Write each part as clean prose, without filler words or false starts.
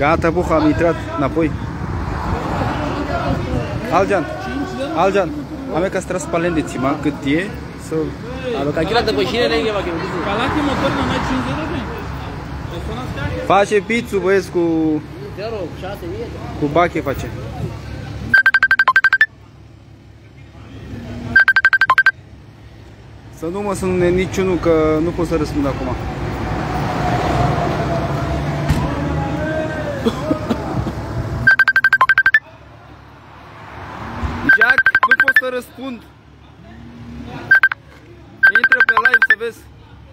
Gata, buha, am intrat înapoi. Aljan, am ca stras palendeți, ma, cât e, să... Alo, ca chila după cine lege, mă, că Calache motor nu mai 50 de Face pizzu, băieți, cu... Cu bache face. Să nu mă sune niciunul, că nu pot să răspund acum. Jack, nu pot să răspund. Intră pe live să vezi.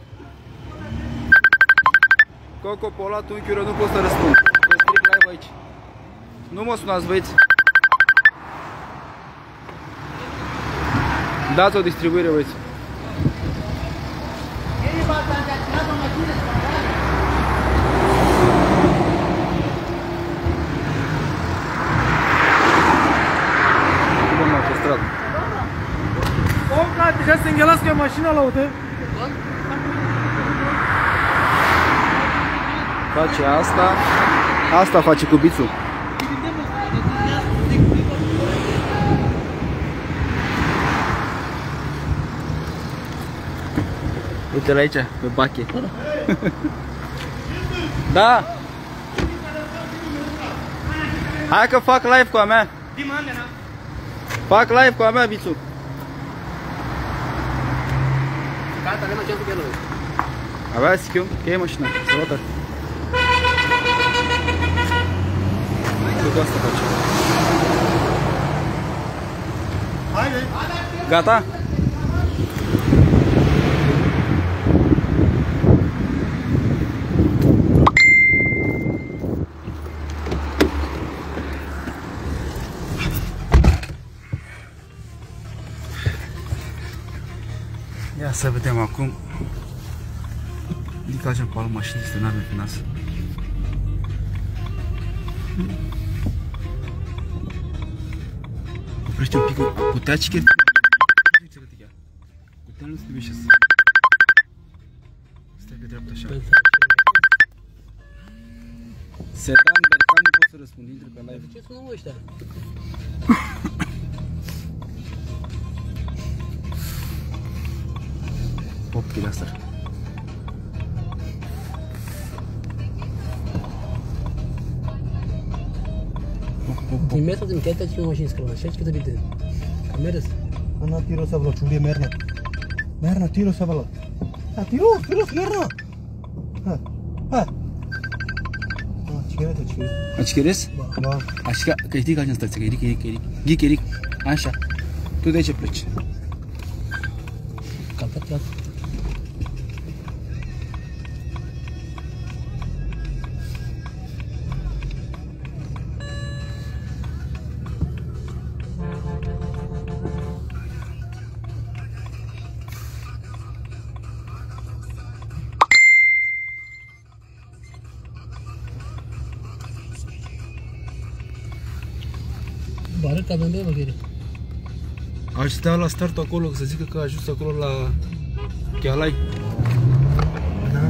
Coco, Polat, unchiură, nu pot să răspund. Să stric live aici. Nu mă sunați, băieți. Dați o distribuire, băieți. Deja se înghelască mașina la uite. Face asta. Asta face cu bițul. Uite-l aici, pe bache. Da. Hai că fac live cu a mea. Fac live cu a mea, bițul. Gata, ne mergem cu el. Avea schimb, că e mașina, să văd. Cu asta face. Haide. Gata? Ia să vedem acum. Ridică așa cu altă mașină, este n-avem pe nas. Oprește un pic, putea ce chiar... Putea nu trebuie și să... Stai pe dreapta așa. Sedan, Bercan, nu pot să răspund, intră pe live. Ce sună ăștia? Popchile astea. Din mesa din chiar te-ați mașini scălă, așa ce te-ai Камерас. Она тиро сабла, чули мерна. Мерна тиро сабла. А тиро мерна. Açıkırız? Aşka, kayıtı kaçın startsa, gerik. Așa. Tu de ce pleci? Kapat lan. Bară ca de văgere. Aș sta la start acolo, să zică că a ajuns acolo la Chialai. Da.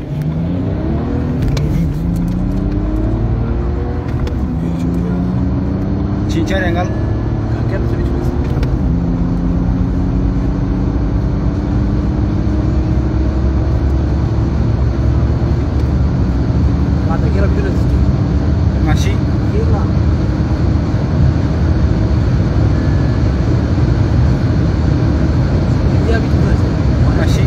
Cinci are în gal? Chiar nu se nici pe Gata, chiar bine să știi. Mașini? Chiar Mașini?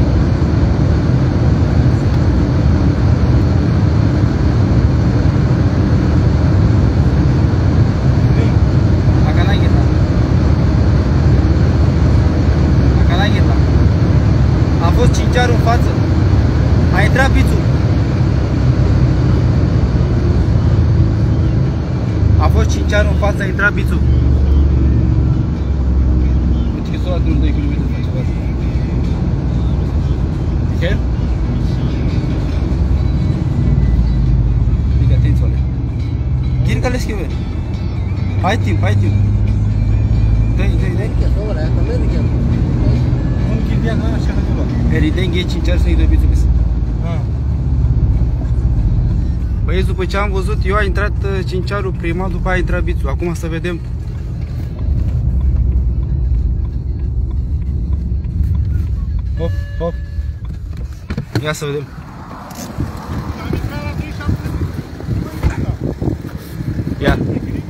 A fost cinciarul în față. A intrat pițul. A fost cinciarul în față, a intrat pițul. Uite că s-o luat 2 km face față. Ok? Diga atenție, ole. Giri că le schimbe. Hai timp. Dai. Un childia ca așa acolo. Erideng e cinciar să-i dă pițul. Băieți, după ce am văzut, eu a intrat Cincearu prima, după a intrat Bițu. Acum să vedem. Hop, hop. Ia să vedem. Ia.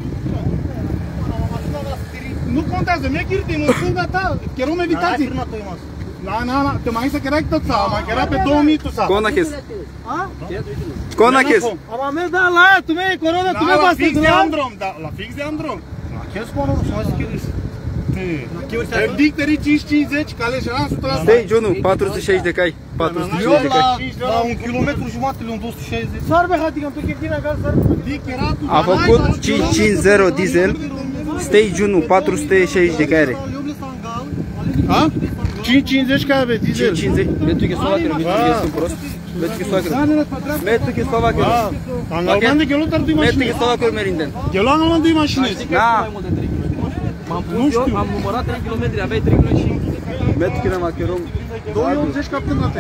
Nu contează, mi-e ghirdim în stânga ta, chiar om evitați. Na, te mai să chiar tot sau, mai chiar pe 2000 tu sau. Kona kes. Kona kes. Ama mer da la, tu me corona, tu me basta de drum, da, la fix de drum. La kes corona, să schiris. Te dic teri 550 cale și am 100%. Stage 1, 460 de cai. 460 de cai. La 1 km jumătate, un 260. Sarbe hatigam pe cheftina gal sarbe. Dic era tu. A făcut 550 diesel. Stage 1, 460 de cai are. Ha? 550 ca ave diesel. 550. Metu che Slovakia, metu che sunt prost. Metu che Slovakia. Metu che Slovakia. Angalman de gelo tar dui Metu mașini. che Slovakia merinden. Gelo angalman dui mașini. Da. Nu știu. Am numărat 3 km, aveai 3 km și... Metu che nama kerom. 280 captăm la te.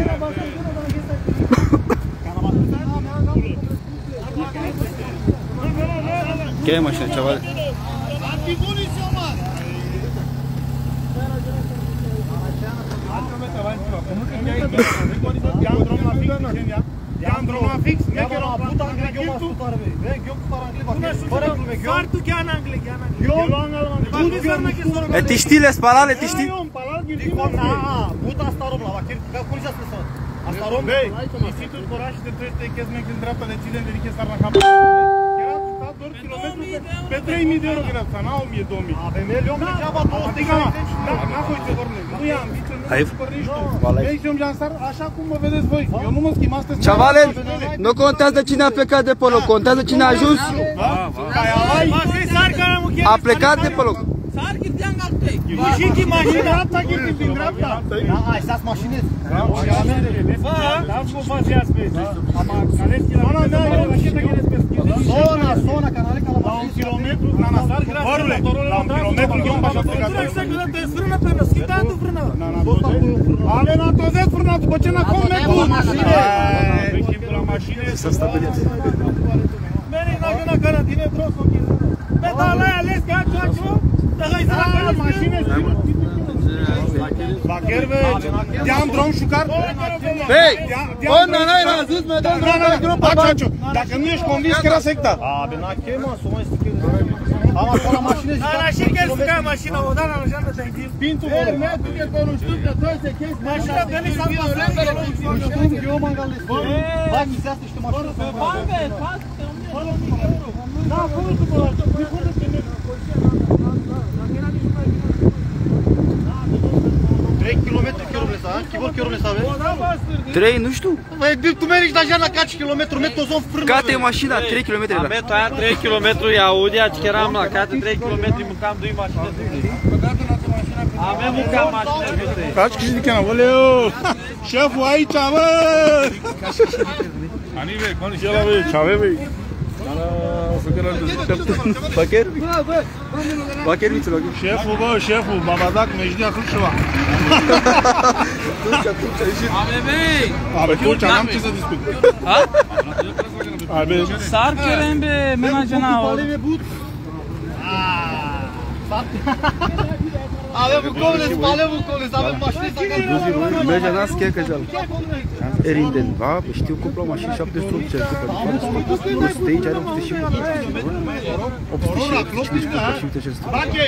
Ce e mașina, chavale? Am drum la fix, ne chiaro puta angle eu mas putar ve. Ve eu putar angle ba. Fără glume, eu. Far tu chiar angle, chiar angle. Eu angle. E ti stile spalale, ti sti? Eu palal ghidim. Na, puta asta rom la vachir, ca cum se spune. Asta rom. Băi, institutul Coraș de trebuie să chezi în dreapta de ține de riche sar la cap. Era sta 2 km pe 3000 de euro era, na 1000 2000. Avem eu degeaba 250. Na voi te vorne. Nu i-am zis. Vei și așa cum mă vedeți voi. Eu nu mă schimb astăzi. Chavale, nu contează cine a plecat de pe loc, contează cine a ajuns. A plecat de pe loc. Și mașina dreapta, din dreapta. Ai stas mașinez. Dați cu faceați pe. Zona, canale ca la 1 kilometru. La 1 kilometru eu m-aș plecat. Frână pe nos, chitați frână. Ale n-a tozet frână după ce n-a comet. La mașină. S-a stabilit. Meri na carantine troso. Pedala ales că acu. Da, mașină. Bacherve, te-am drum șucar. Hei, ona n-ai razut, mă dă drum pe Aciaciu, dacă nu ești convins că era secta. A, bine, n-a chema, să mai stic. Am acolo mașină și Ala și chiar să cai mașina, o dana la jantă de aici. Pintul ăla. Mertul e că nu știu că trebuie să chezi. Mașina veni să mă Nu știu, eu mă îngal despre. Hai, mi se asta și mașină. Bambe, fac, Da, fără după ăla. 3 km chiorule să, chibor chiorule să aveți? 3, nu știu. Tu mergi la Jana Caci kilometru, met o zonă frână. Cate mașina, 3 km la. Metul aia 3 km e Audi, chiar am la cate 3 km mâncam 2 mașini de zi. Avem mâncam mașini de zi. Caci că zic că oleu! Șeful aici, bă! Anive, condiți la voi, ce avem ei? Bacher? Bacher vițul ok. Șeful, bă, șeful, babadak, mejdea Hrușova. Abe, Tulcea, n-am ce să discut. Abe, Sar kerem be menajena o. avem bucoles, avem mașini să găsim. Merge nas che că jal. Erinden, va, știu cupla mașini 700 ce super. Stage are 800 și 800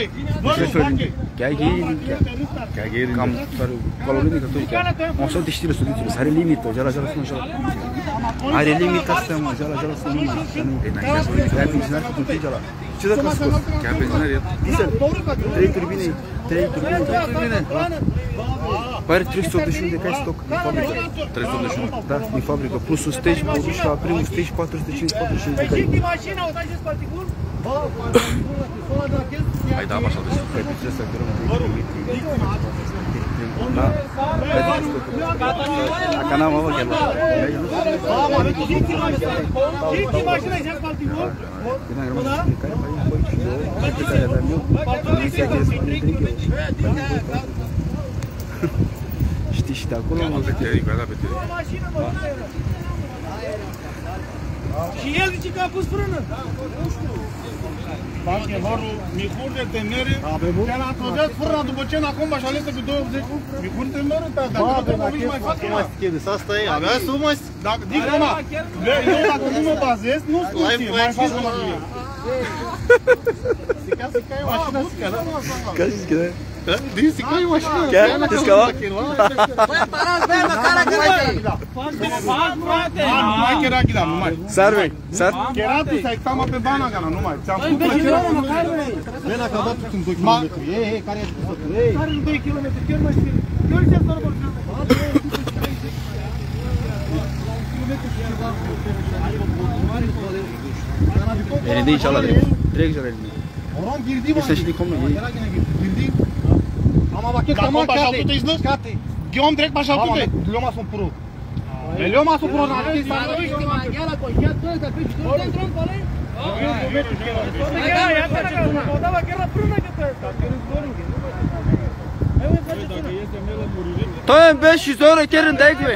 cam colonii că tu o să te știi studiul, are limită, jala sună jala. Are limita asta, mă, jala să nu mai. Ai pensionar cu tine jala. Ce dacă scos? Chiar pensionar e. Diesel. 3 turbine. Pare 381 de cai stoc din fabrică. 381? Da, din fabrică. Plus un stage, produs la primul stage 450 de cai. Hai da, așa de sus. Hai pe ce să grăm 3 km. Da. Acá n-am avut chiar. Știi și de acolo? Și el zice că a pus frână. Fac evorul, micuri de temere, te l-a trădat frâna după ce n-a comba și alese cu 20. Micuri de temere, dacă nu te nici mai fac ea. Asta e, abia să mă... Dacă, zic una, eu dacă nu mă bazez, nu spun ție, mai fac una cu ea. Sica e o mașină, sica, da? Ca și zice, da? Din sica e o mașină. Chiar? Discava? Băi, parați, băi, mă, cara că Nu mai chiar ghida, nu mai. Sarve, sar? Chiar tu să-i stama pe bana gana, nu mai. Ți-am spus că chiar nu mai. Bine, că a dat în 2 km. Ei, care e spus? Ei. Care în 2 km, chiar mai știu. Eu ce să vorbesc. E de aici ala drept. Trec și ala drept. Oran girdi mă. Este și de cum e. Girdi. Am avachet Dacă cam comba și altul te-i znăs? Ghiom trec pe așa altul te. Eu m-am puro. Eu m-am puro, n-am zis să To je bez și zoro chiar în degve.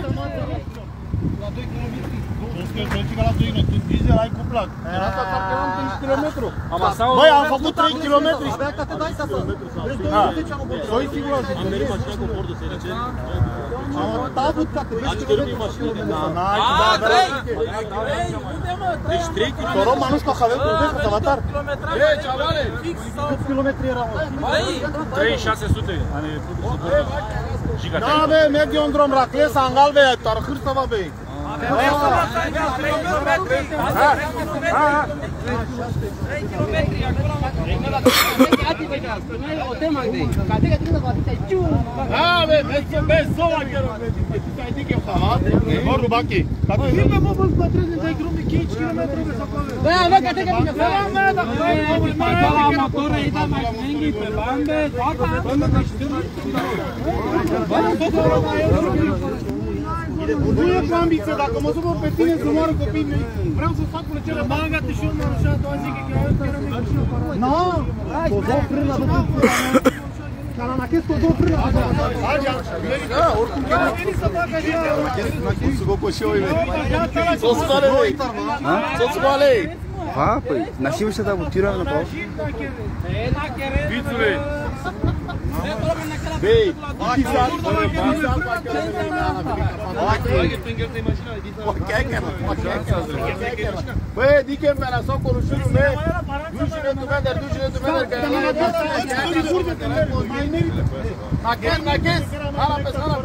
Diesel ai cuplat. Era asta parcă eram 5 km. Băi, am făcut 3 km. Stai că te dai să fac. Soi sigur să am merit mașina cu bordul să rece. Am avut ca 3 km. Deci 3 km. Torom manus cu avem cu să avatar. Ei, chavale. Câți kilometri erau? 3600. Da, bă, merg eu în drum Racles, Angalve, tar hârță va bei. Nu e cu ambiție, dacă mă supăr pe tine să moară copiii mei, vreau să fac plăcere. Banga-te și eu mă așa, a doua zi că chiar era mică și eu pară. Nu, cu două frâna după pula mea. Dar am nachez cu două frâna. Da, oricum chiar a venit să facă așa. Nachez cu două și eu, să scoale, măi. Să scoale. Pa, păi, nașim și da butirea la pau. Vițule. Băi, băi, dică-mi pe la socul ușurul meu. Dușine tu veder, că e la nachez, hala pe sala.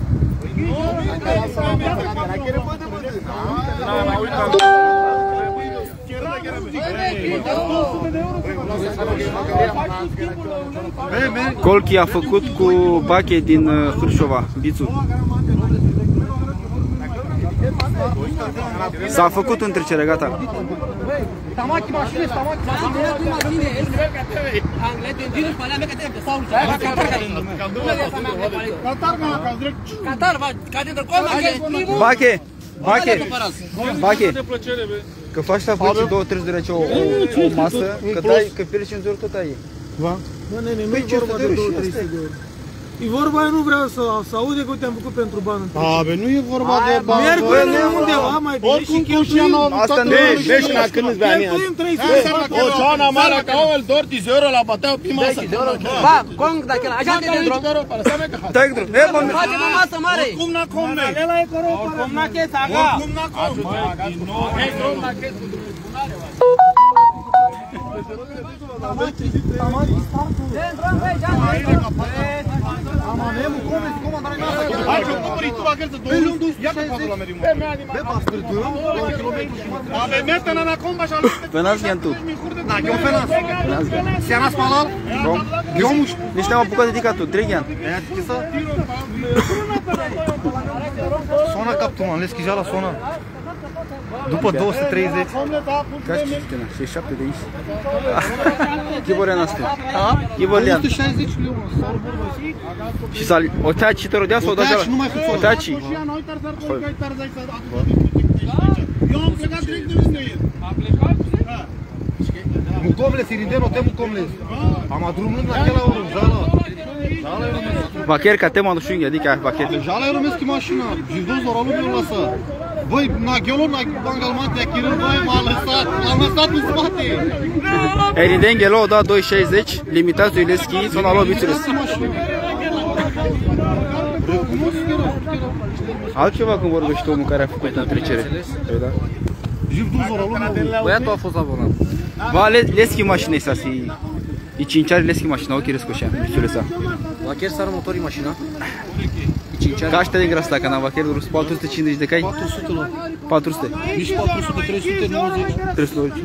Colchi a făcut cu Bache din Hârșova, Bițu. S-a făcut întrecerea, gata. Stamachi mașini, stamachi mașini. Bache, Bache, Bache. Că faci să faci 2-3 de lei o masă, că pierzi 50 de ori tot ai. Bă, nene, nu e vorba de 2-300 de euro. E vorba, eu nu vreau să aude că te-am făcut pentru bani. A, bă, nu e vorba de bani. Merg până undeva mai bine și cheltuim. Asta nu e. Vezi la când îți bani. Cheltuim 300. O ceana mare ca ovel de ori 10 euro la bateau pe masă. Ba, cong daquela, așa te drum. Stai drum. E, mă, Face o masă mare. Cum n-a com, ne? Ela e coro, Cum n-a chet, aga. Cum n-a com. Ei, drum n-a chet. Hai, ce-o cumpări tu la gălță, 2 luni, ia că facă la merimă. Bă, bastăr, 2 kilometri. Ave, mete na comba și alete. Penas ghian tu. Da, eu fenas. Seara spalal. Eu muș. Nici n-am apucat de dicat tu, 3 ghian. Aia deschisă. Sona captul, le schijala sona. După 230. Ca și citina, 67 de aici. Chiborean asta. Chiborean. 160 lei. Și să o taci și te rodea sau o daci ala? O taci. Eu am plecat direct de lângă el. A plecat? Mucomles, Irideno, te mucomles. Am adrumând la aquela oră, jala. Bacher, ca tema do șunghi, adică bacher. Jala eu numesc mașina. Și dus la rolul meu lăsă. Băi, Naghiolul, Bangalmate, Achirul, băi, l-am lăsat în spate. Eriden Ghelo a dat 2,60, limitați Ileschi, s-a luat Bițuris. Altceva când vorbește omul care a făcut întrecere. Da? Băiatul a fost la volan. Va, Leschi mașina asta, e 5 ani Leschi mașina, ok, răscoșea, Bițuris. Vacher s-a rămătorit mașina. Ca aștia de grasta, că n-am Vacher, 450 de cai? 400 lor. 400. Nici 400, 390. 390.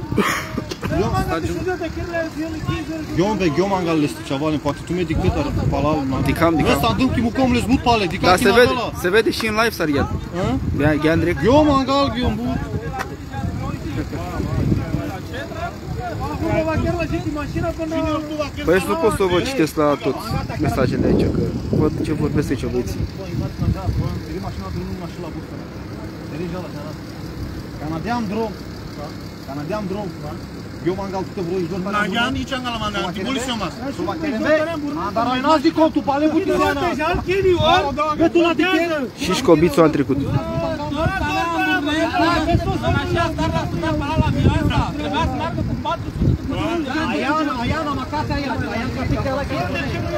Eu mangal este ceva, poate tu mi-ai decât ar palal. Dicam. Ăsta dăm chimul cum le zbut pale, Da, se vede și în live s-ar iad. Ghean direct. Eu mangal, eu but. Păi nu pot să vă citesc la toți mesajele aici, că văd ce vorbesc aici băieții. Canadian drum. Eu mangal câte vreo iși doar. Canadian nici angala mangal, tibuli se mas. Dar ai n-ați di contul, pale butizeana. Că tu la tichele. Și școbițul an trecut. Aia, macata aia. Aia că pică la chiar.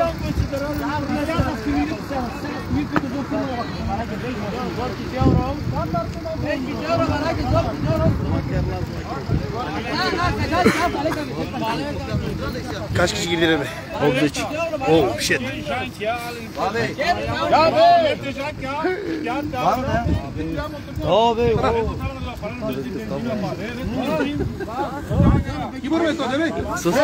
Kaç kişi gidiyor be? 83. Oh shit. Sus.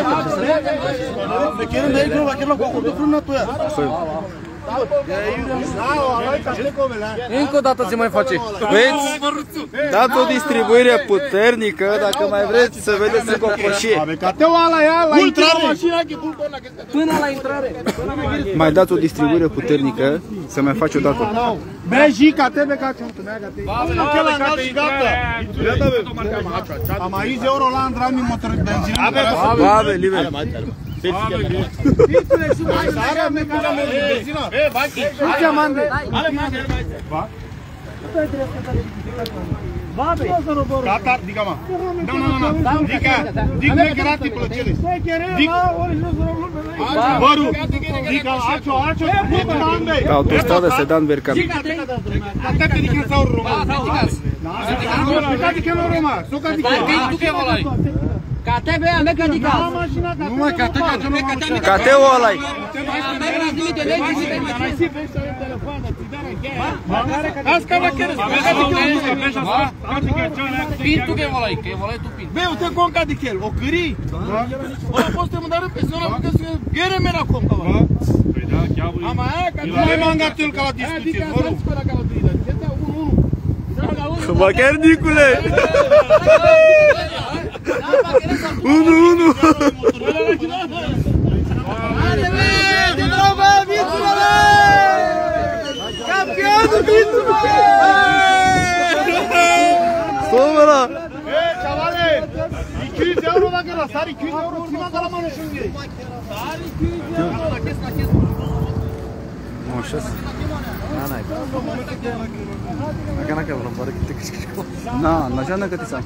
Încă o dată se mai face. Veți? Dați o distribuire puternică, dacă mai vreți să vedeți în cocoșie. Până la intrare. Mai dați o distribuire puternică, să mai faci o dată. Beji, catebe, caciuntu, mega te. Aquela engal și gata. Am aici euro la Andrami motor benzina. Ave, liber. Gata, diga mă. Nu. Diga me grati plăcere. Baru. Diga acho. Pe autostradă se dan Bercan. Até diga sau Roma. Diga Roma. Soca diga. KTB, mega dica. Nu mai KTB. Cateu ăla-i. Pintu que volai tu pintu. Beu, te conca de quel? O cări? Ora poți te mândare pe zona pentru că gere mera conca. Ama aia ca nu mai mangatul ca la discuție. Vacher Nicule. 1-1. Campionul Vițule! Stop ăla! Chavale! 200 euro dacă răsari, 200 euro ți mă la mână și unghei. Sari 200 euro la chestia. Nu, așa. N-ai. Dacă n-ai vreo bară, te câștigi. Na, n-așa că te sam.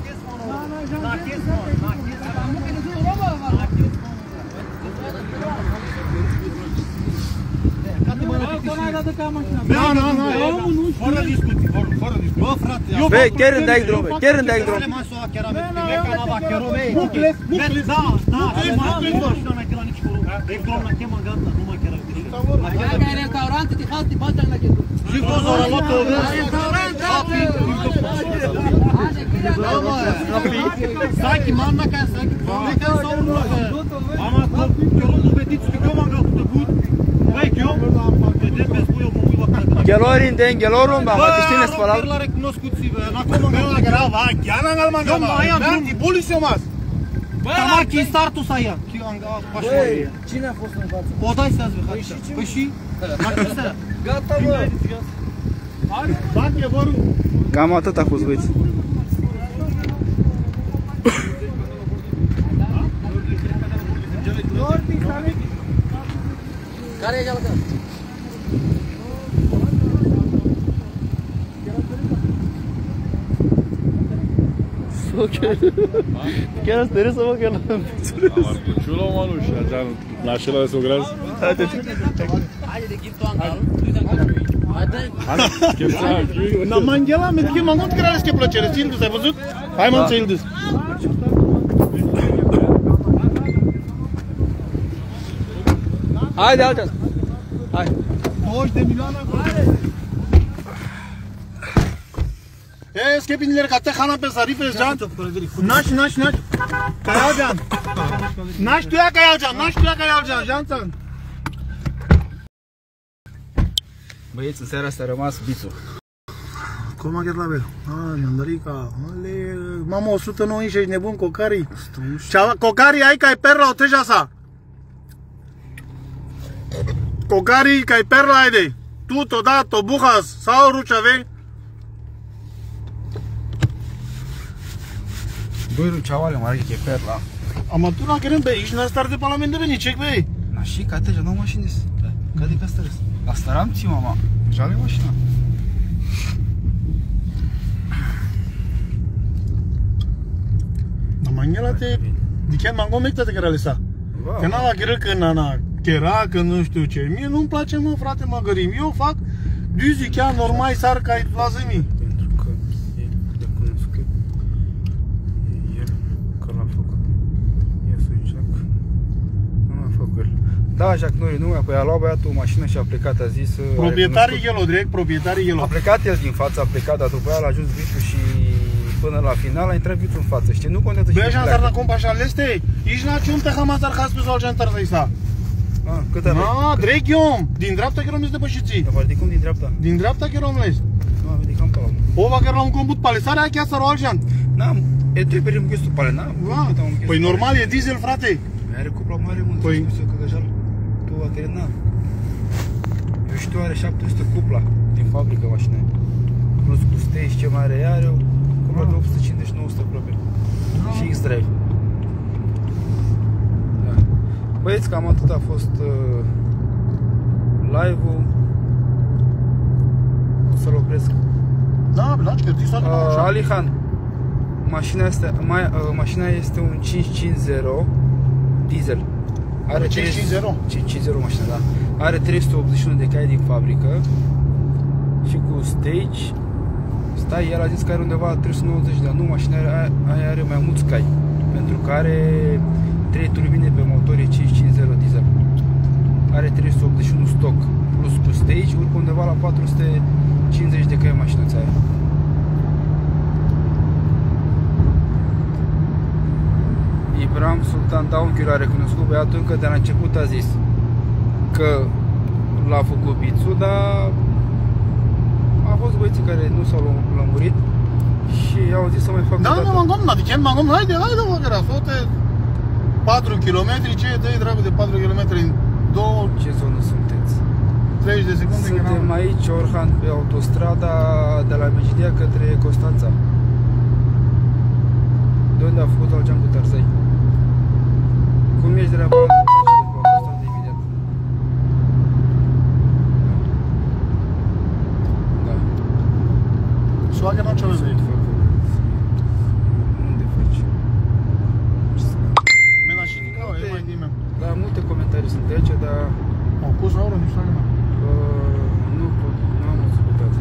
Fără discuții. Bă, frate. Bă, chiar îmi dai drum, chiar îmi dai drum. Restaurante de halti batan la kendo. Saki manna ca saki. Ne ca sau nu. Ama eu nu vedeți că eu m-am găsit gut. Băi, eu vedem pe spui eu mă văd. Gelorin den gelorun ba, mă tine spălau. La recunoscuți, acum mă gara va, chiar n-am mă gama. Mergi poliție mas. Tamar ki startul să ia. Cine a fost în față? O dai să azi, păi și? Gata, bă. Bate vorul. Cam atât a fost, băieți. Care e jalcă? mă, chiar stai să mă că la Ciulă, mă, nu, și așa, nașela să o gras. Haide de ghiftul angal. Haide. Na Mangela, mi che mă mult care este plăcere. Ildus, ai văzut? Hai mă, să Ildus. Haide, altă. Hai. 20 de milioane acolo. E, skepinilere, ca te hana pe zarife, Jean. Naș. Caialgean. Naș tu ia Caialgean, Jean. Băieți, în seara asta a rămas Bițu. Cum a chiar la bel? Mandarica. Mamă, 190, ești nebun, Cocari. Cocari, ai ca-i perla o treja sa. Cocari, ca-i perla ai de. Tu, to da, to buhas, sau ruceave. Doi ruceauale, mă arăt că e perla. Am tu la kerem, be, ești n-ar star de parlament de veni, cec, be. Na și, ca teja, nu mașini des. Cade ca stăres. Asta ram ți, mama. Jale mașina. Na Mangela te... Dicheam mango mecta te care alesa. Că n-am la kerel că nana chera, că nu știu ce. Mie nu-mi place, mă, frate, măgărim. Eu fac düzi chiar normal sar ca la zămii. Pentru că e de cunoscut. El, că l-a făcut. Iesu Jack. Nu l-a făcut el. Da, Jack Nori, nu, păi a luat băiatul o mașină și a plecat, a zis... Proprietarii Yellow, direct, proprietarii Yellow. A plecat el din față, a plecat, dar după aia l-a ajuns Bițu și până la final a intrat Bițu în față, știi? Nu contează și Băi, așa n-ar cum așa leste? Ești la cium te hamazar haspi sau algentar să-i sta. Cât avei? Na, dreg iom! Din dreapta chiar om este depășiții. Vă ridicăm din dreapta? Din dreapta chiar om les. Nu, am ridicam pe ăla. Ova chiar la un combut palesare, aia chiar s-ar o algean. N-am, e trebuie să găstu pale, n-am. Păi normal, e diesel, frate. Are cupla mare mult, Păi... spus eu că deja tu a care n-am. Eu știu, are 700 cupla din fabrică mașina aia. Plus cu stage ce mai are, are o cupla de 850-900 aproape. Și X-Drive. Da. Băieți, cam atât a fost live-ul. O să-l opresc. Da, lași că ți s-a așa. Alihan, mașina este un 550 diesel. Are 550? 550 mașina, da. Are 381 de cai din fabrică și cu stage. Stai, el a zis că are undeva 390, dar nu, mașina aia are mai mulți cai. Pentru că are 3 turbine pe motor, e 550 diesel. Are 381 stock plus cu stage, urcă undeva la 450 de cai mașinuța aia. Ibrahim Sultan, da, unchiul a recunoscut băiatul încă de la început, a zis că l-a făcut Bițu, dar a fost băieții care nu s-au lămurit și au zis să mai facă o dată. Da, mă gom, adică mă gom, haide, mă, că sote 4 km, ce dă-i dragă de 4 km în 2... Ce zonă sunteți? 30 de secunde. Suntem aici, Orhan, pe autostrada de la Megidia către Constanța. De unde a făcut Algean cu Tarzai? Cum ești de la Constanța imediat? Da. Soagă n-am ce văzut. Unde faci? Mena și din e mai din mea. Da, multe comentarii sunt de aici, dar... Au pus la ură, nu știu mea. Nu pot, nu am ascultat.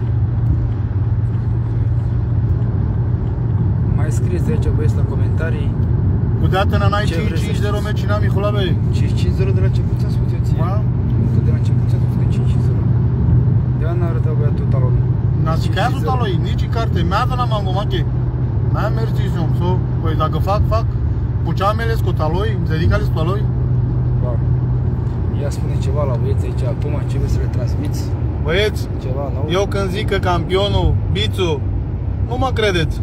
Mai scrieți de aici, băieți, la comentarii. Cu dată n-ai 5-5-0 meci n-am Mihula, băi. 5-5-0 de la început ți-am spus eu ție. Că de la început ți-am spus că 5-0. De-aia n-a arătat băiatul talonul. N-a zis că aia sunt taloi, nici carte. Merda n-am algomache. N-am mers zizom. So, păi dacă fac. Pucea mele cu taloi, zedicale cu taloi. Wow. Ia spune ceva la băieți aici, acum începe să le transmiți. Băieți, ceva nou. Eu când zic că campionul, Bițu, nu mă credeți.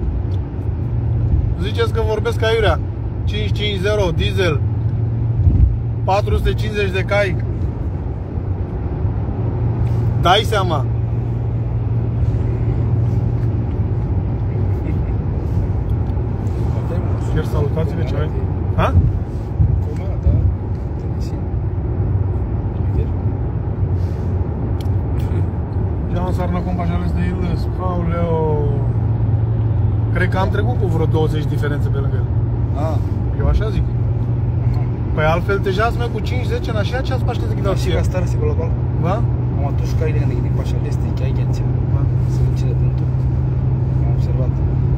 Ziceți că vorbesc aiurea. 550 diesel, 450 de cai. Dai seama. Chiar salutați-le ce ai? Ha? Comanda, Tennessee. Já lançaram na Compaixão de Ilhas, Pauleu. Cred că am trecut cu vreo 20 diferențe pe lângă el. Ah. Eu așa zic. Păi altfel deja sunt cu 5-10 în așa ceas paște de Și ca stare se global. Va? Am atunci ca ele gândit pe așa este, că ai ghențe. Va. Să încine pentru. Am observat.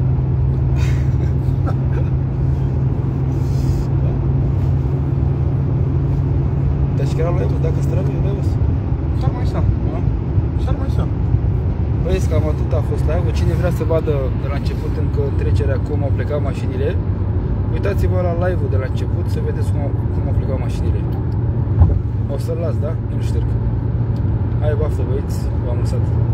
Deci chiar la Evo, dacă străbui, eu Evo. S-ar mai sa. S-ar mai sa. Băi, cam atât a fost live-ul. Cine vrea să vadă de la început încă trecerea cum au plecat mașinile, uitați-vă la live-ul de la început să vedeți cum au plecat mașinile. O să-l las, da? Nu-l șterg. Hai, baftă, băieți, v-am lăsat.